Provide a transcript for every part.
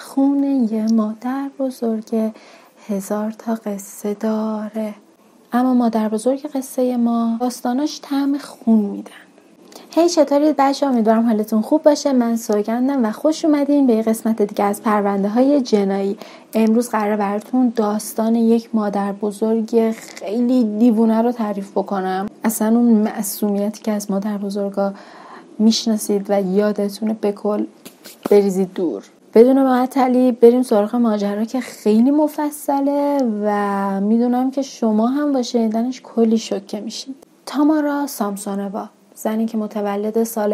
خون یه مادر بزرگ 1000 تا قصه داره. اما مادر بزرگ قصه ما داستاناش طعم خون میدن. هی چطورید بچه‌ها؟ امیدوارم حالتون خوب باشه. من سوگندم و خوش اومدین به یه قسمت دیگه از پرونده های جنایی. امروز قراره براتون داستان یک مادر بزرگ خیلی دیوونه رو تعریف بکنم. اصلا اون معصومیتی که از مادر بزرگا میشناسید و یادتونه به کل بریزید دور. بدون معطلی بریم سراغ ماجرا که خیلی مفصله و میدونم که شما هم با شنیدنش کلی شوکه میشین. تامارا سامسونووا، زنی که متولد سال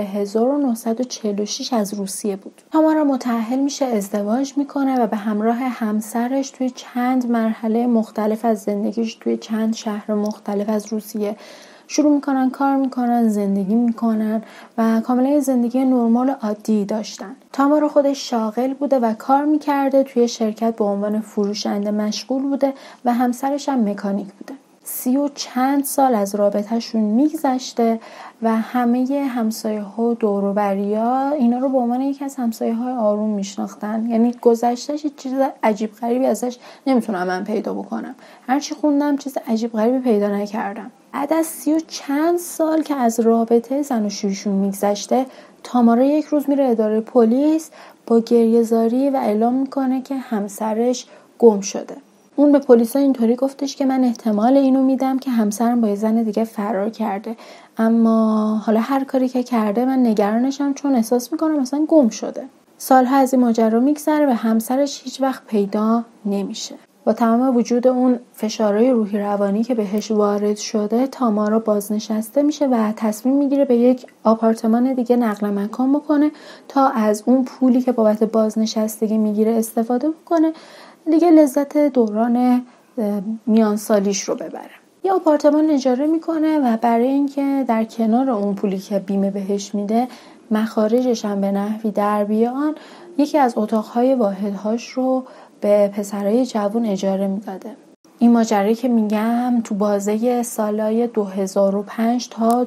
1946 از روسیه بود. تامارا متأهل میشه، ازدواج میکنه و به همراه همسرش توی چند مرحله مختلف از زندگیش توی چند شهر مختلف از روسیه شروع میکنن کار میکنن، زندگی میکنن و کاملا زندگی نرمال عادی داشتن. تامارا خودش شاغل بوده و کار میکرده، توی شرکت به عنوان فروشنده مشغول بوده و همسرش هم مکانیک بوده. 30 و چند سال از رابطهشون میگذشته و همه همسایه ها و دور و بریا اینا رو به عنوان یکی از همسایه های آروم میشناختن. یعنی گذشتهش چیز عجیب غریبی ازش نمیتونم من پیدا بکنم. هرچی خوندم چیز عجیب غریبی پیدا نکردم. بعد از 30 و چند سال که از رابطه زن و شویشون میگذشته، تامارا یک روز میره اداره پلیس با گریه‌زاری و اعلام میکنه که همسرش گم شده. اون به پلیسا اینطوری گفتش که من احتمال اینو میدم که همسرم با یه زن دیگه فرار کرده، اما حالا هر کاری که کرده من نگرانشم چون احساس میکنم مثلا گم شده. سالها از این ماجرا میگذره و همسرش هیچ وقت پیدا نمیشه. با تمام وجود اون فشارهای روحی روانی که بهش وارد شده، تامارا بازنشسته میشه و تصمیم میگیره به یک آپارتمان دیگه نقل مکان بکنه تا از اون پولی که بابت بازنشستگی میگیره استفاده بکنه، دیگه لذت دوران میان سالیش رو ببره. یه آپارتمان اجاره میکنه و برای اینکه در کنار اون پولی که بیمه بهش میده مخارجش هم به نحوی در بیان، یکی از اتاقهای واحدهاش رو به پسرای جوان اجاره میداده. این ماجرایی که میگم تو بازه سالای 2005 تا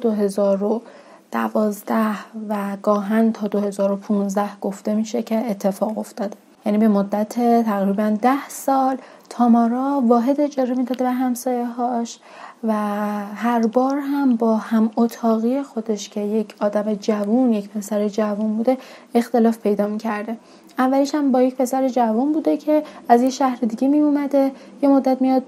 2012 و گاهن تا 2015 گفته میشه که اتفاق افتاده. یعنی به مدت تقریبا 10 سال تامارا واحد اجاره میداده به همسایه هاش و هر بار هم با هم اتاقی خودش که یک آدم جوون، یک پسر جوون بوده، اختلاف پیدا میکرده. اولیش هم با یک پسر جوان بوده که از یه شهر دیگه می اومده، یه مدت میاد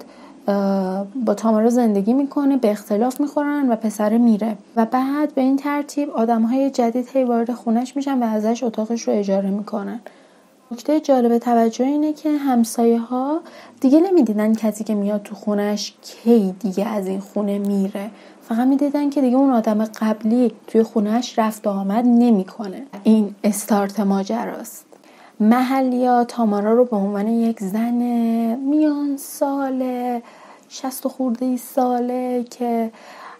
با تامارا زندگی میکنه، به اختلاف میخورن و پسر میره و بعد به این ترتیب آدمهای جدید هی وارد خونش میشن و ازش اتاقش رو اجاره میکنن. نکته جالب توجه اینه که همسایه ها دیگه نمیدیدن کسی که میاد تو خونش کی دیگه از این خونه میره، فقط میدیدن که دیگه اون آدم قبلی توی خونش رفت و آمد نمیکنه. این استارت ماجراست. محلیا تامارا رو به عنوان یک زن میان ساله 60 خورده ساله که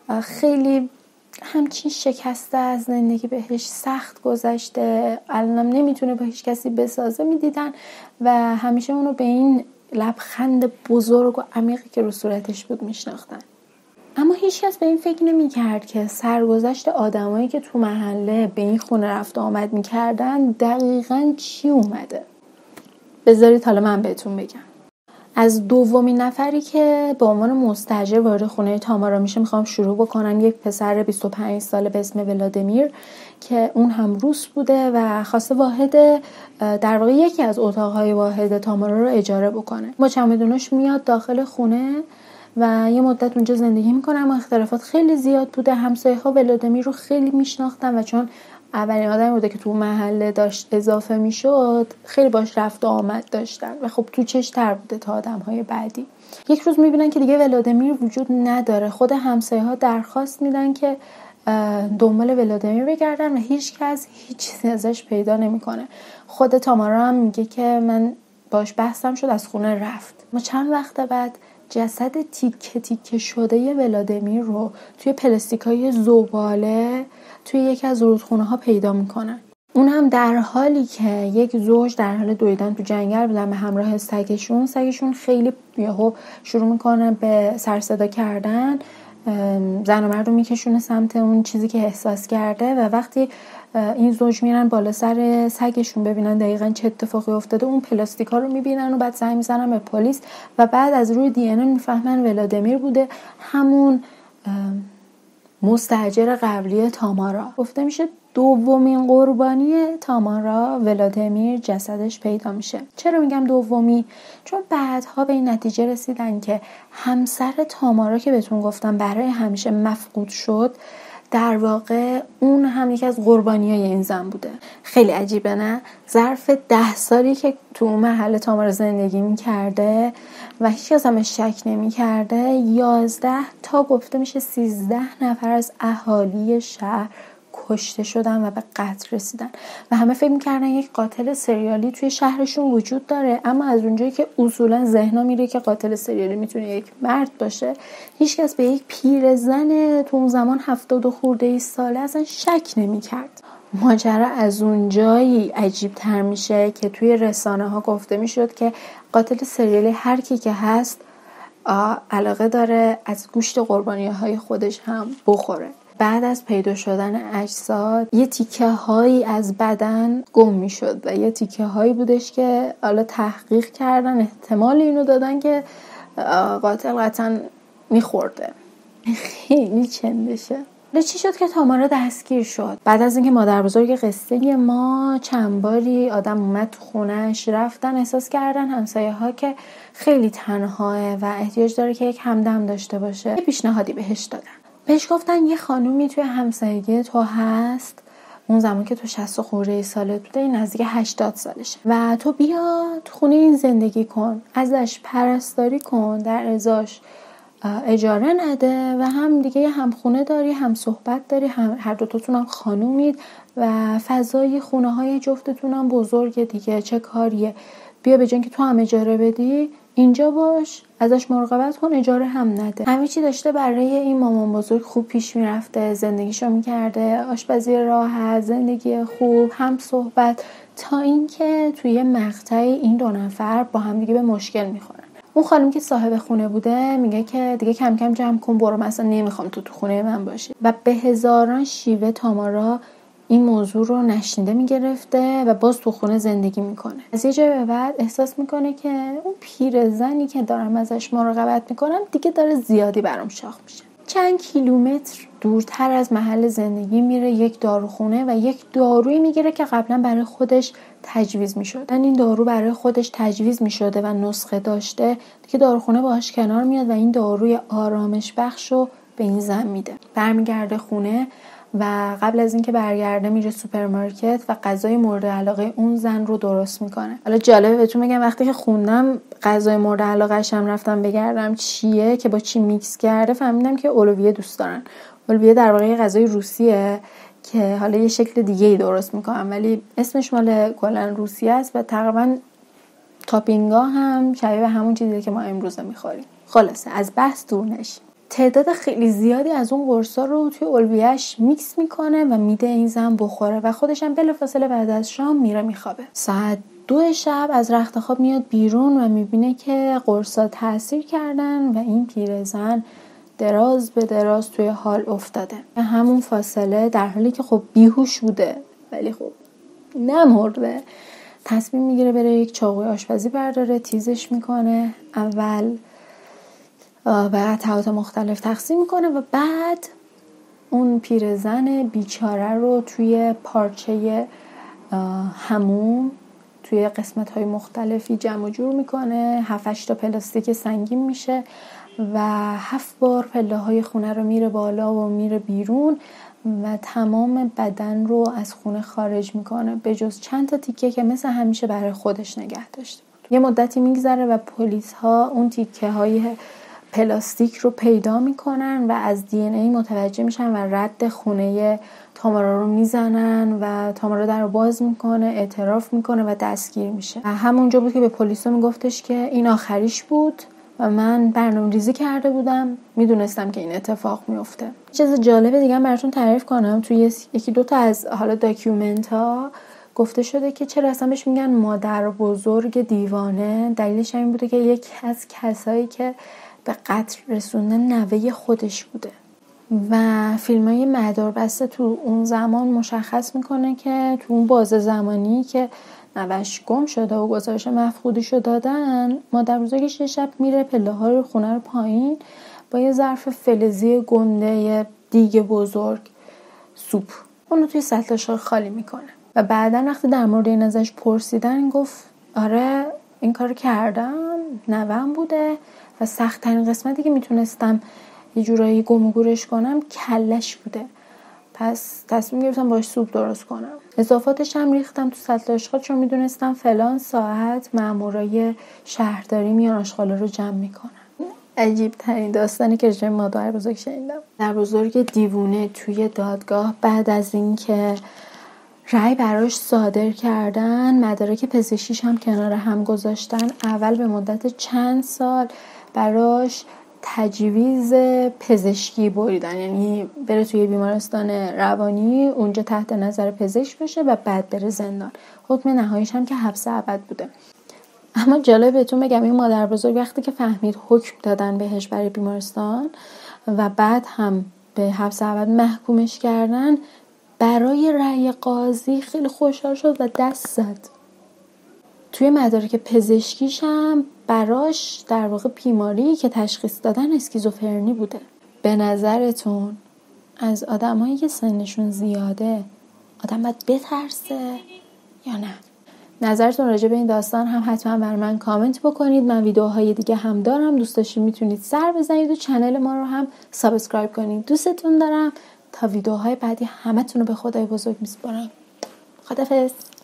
خیلی همچین شکسته از زندگی بهش سخت گذشته، الانم نمیتونه با هیچ کسی بسازه میدیدن و همیشه اونو به این لبخند بزرگ و عمیقی که رو صورتش بود میشناختن. اما هیچ کس به این فکر نمی‌کرد که سرگذشت آدمایی که تو محله به این خونه رفت و آمد می‌کردن دقیقاً چی اومده. بذارید حالا من بهتون بگم. از دومین نفری که به عنوان مستاجر وارد خونه تامارا میشه میخوام شروع بکنم. یک پسر 25 ساله به اسم ولادیمیر که اون هم روس بوده و خواسته واحد در واقع یکی از اتاقهای واحد تامارا رو اجاره بکنه. با چمدوناش میاد داخل خونه و یه مدت اونجا زندگی میکنه، اما اختلافات خیلی زیاد بوده. همسایه ها ولادیمیر رو خیلی میشناختن و چون اولین آدمی بوده که تو محله داشت اضافه میشد خیلی باش رفت و آمد داشتن و خب تو چش تر بوده تا آدم‌های بعدی. یک روز میبینن که دیگه ولادیمیر وجود نداره. خود همسایه ها درخواست میدن که دنبال ولادیمیر بگردن و هیچ کس هیچ چیزی ازش پیدا نمیکنه. خود تامارا هم میگه که من باش بحثم شد، از خونه رفت. ما چند وقت بعد جسد تیکه تیکه شده ولادیمیر رو توی پلاستیکای زباله توی یکی از رودخونه ها پیدا میکنن. اون هم در حالی که یک زوج در حال دویدن تو جنگل بودن به همراه سگشون خیلی یهو شروع میکنه به سر صدا کردن زن و مرد رو میکشونه سمت اون چیزی که احساس کرده و وقتی این زوج میرن بالا سر سگشون ببینن دقیقاً چه اتفاقی افتاده، اون پلاستیکا رو میبینن و بعد زنگ میزنن به پلیس و بعد از روی دی ان میفهمن ولادیمیر بوده، همون مستاجر قبلی تامارا. گفته میشه دومین قربانی تامارا ولادیمیر جسدش پیدا میشه. چرا میگم دومی؟ چون بعدها به این نتیجه رسیدن که همسر تامارا که بهتون گفتم برای همیشه مفقود شد، در واقع اون هم یکی از قربانیای این زن بوده. خیلی عجیبه نه؟ ظرف 10 سالی که تو اون محل تامارا زندگی میکرده و هیچ کس هم شک نمیکرده، 11 تا گفته میشه 13 نفر از اهالی شهر کشته شدن و به قتل رسیدن و همه فکر میکردن یک قاتل سریالی توی شهرشون وجود داره، اما از اونجایی که اصولا ذهنا میره که قاتل سریالی میتونه یک مرد باشه، هیچکس به یک پیرزن تو اون زمان 70 خورده ساله اصلا شک نمیکرد. ماجرا از اون جایی عجیب تر میشه که توی رسانه ها گفته میشد که قاتل سریالی هر کی که هست علاقه داره از گوشت قربانی‌های خودش هم بخوره. بعد از پیدا شدن اجساد یه تیکه هایی از بدن گم می شد و یه تیکه هایی بودش که حالا تحقیق کردن احتمال اینو دادن که قاتل قطعا می خورده. خیلی چندشه. چی شد که تامارا دستگیر شد؟ بعد از اینکه مادر بزرگ قصه ما چند باری آدم اومد تو خونش، رفتن احساس کردن همسایه ها که خیلی تنهاه و احتیاج داره که یک همدم داشته باشه. یه پیشنهادی بهش دادن. بهش گفتن یه خانومی توی همسایگی تو هست، اون زمان که تو 60 خورده سالت بوده، این نزدیک 80 سالشه و تو بیا تو خونه این زندگی کن، ازش پرستاری کن، در ازاش اجاره نده و هم دیگه هم خونه داری هم صحبت داری، هر دوتاتون هم خانومید و فضای خونه های جفتتون هم بزرگه دیگه، چه کاریه، بیا به جای که تو هم اجاره بدی اینجا باش، ازش مراقبت کن، اجاره هم نده. همه چی داشته برای این مامان بزرگ خوب پیش میرفته، زندگیشو میکرده، آشپزی راحت، زندگی خوب، هم صحبت، تا اینکه توی مقطعی این دو نفر با هم دیگه به مشکل میخورن. اون خانم که صاحب خونه بوده میگه که دیگه کم کم جمع کن برو، مثلا نمیخوام تو خونه من باشی و به هزاران شیوه تامارا این موضوع رو نشنیده میگرفته و باز تو خونه زندگی میکنه. از یه جای به بعد احساس میکنه که اون پیرزنی که دارم ازش مراقبت میکنم دیگه داره زیادی برام شاخ میشه. چند کیلومتر دورتر از محل زندگی میره یک داروخونه و یک دارویی میگیره که قبلا برای خودش تجویز میشد. این دارو برای خودش تجویز میشده و نسخه داشته، دیگه داروخونه باهاش کنار میاد و این داروی آرامش بخشو به این زن میده. برمیگرده خونه و قبل از اینکه برگرده میره سوپرمارکت و غذای مورد علاقه اون زن رو درست میکنه. حالا جالبه بهتون میگم وقتی که خوندم غذای مورد علاقه‌اش هم رفتم بگردم چیه که با چی میکس کرده، فهمیدم که اولویه دوست دارن. اولویه در واقع غذای روسیه که حالا یه شکل دیگه‌ای درست میکنن ولی اسمش مال کلا روسیه است و تقریبا تاپینگا هم شبیه همون چیزیه که ما امروزه میخوریم. خلاصه از بحث دور نشیم. تعداد خیلی زیادی از اون قرصا رو توی الویه‌اش میکس میکنه و میده این زن بخوره و خودش هم بلافاصله بعد از شام میره میخوابه. ساعت 2 شب از رخت خواب میاد بیرون و میبینه که قرصا تاثیر کردن و این پیرزن دراز به دراز توی حال افتاده. همون فاصله در حالی که خب بیهوش بوده ولی خب نمرده، تصمیم میگیره بره یک چاقوی آشپزی برداره، تیزش میکنه، اول و قطعات مختلف تقسیم میکنه و بعد اون پیرزن بیچاره رو توی پارچه حموم توی قسمت‌های مختلفی جمع جور میکنه، 7-8 تا پلاستیک سنگین میشه و 7 بار پله‌های خونه رو میره بالا و میره بیرون و تمام بدن رو از خونه خارج میکنه به جز چند تا تیکه که مثل همیشه برای خودش نگه داشته بود. یه مدتی میگذره و پلیس ها اون تیکه های پلاستیک رو پیدا میکنن و از دی ان ای متوجه میشن و رد خونه تامارا رو میزنن و تامارا در رو باز میکنه، اعتراف میکنه و دستگیر میشه. همونجا بود که به پلیسا میگفتش که این آخریش بود و من برنامه‌ریزی کرده بودم، میدونستم که این اتفاق میفته. چیز جالب دیگه هم براتون تعریف کنم، توی یکی دو تا از حالا داکیومنت ها گفته شده که چرا اصلا بهش میگن مادر بزرگ دیوانه. دلیلش این بوده که یکی از کسایی که به قتل رسوندن نوه خودش بوده. و فیلمای مداربسته تو اون زمان مشخص میکنه که تو اون بازه زمانی که نوش گم شده و گزارش مفقودیشو دادن، مادر بزرگش یه شب میره پله ها رو خونه رو پایین با یه ظرف فلزی گنده، یه دیگه بزرگ سوپ، اونو توی سطل آشغال خالی میکنه. و بعدا وقتی در مورد این ازش پرسیدن گفت آره این کار کردم، نوام بوده و سخت ترین قسمتی که میتونستم یه جورایی گم و گورش کنم کلش بوده، پس تصمیم گرفتم باش سوپ درست کنم. اضافاتش هم ریختم تو سطل آشغال چون میدونستم فلان ساعت مامورای شهرداری میان آشغالا رو جمع میکنن. عجیب ترین داستانی که راجع به مادر بزرگ شنیدم. مادر بزرگ دیوونه توی دادگاه بعد از اینکه رأی براش صادر کردن، مدارک پزشکیش هم کنار هم گذاشتن، اول به مدت چند سال براش تجویز پزشکی بریدن، یعنی بره توی بیمارستان روانی اونجا تحت نظر پزشک بشه و بعد بره زندان. حکم نهاییش هم که حبس ابد بوده. اما جالب بهتون بگم این مادر بزرگ وقتی که فهمید حکم دادن بهش برای بیمارستان و بعد هم به حبس ابد محکومش کردن، برای رأی قاضی خیلی خوشحال شد و دست زد. توی مدارک پزشکیش هم براش در واقع بیماری که تشخیص دادن اسکیزوفرنی بوده. به نظرتون از آدمایی که سنشون زیاده آدم باید بترسه یا نه؟ نظرتون راجع به این داستان هم حتما برای من کامنت بکنید. من ویدیوهای دیگه هم دارم، دوست داشتین میتونید سر بزنید و کانال ما رو هم سابسکرایب کنید. دوستتون دارم. تا ویدیوهای بعدی همتون رو به خدای بزرگ میسپارم. خداحافظ.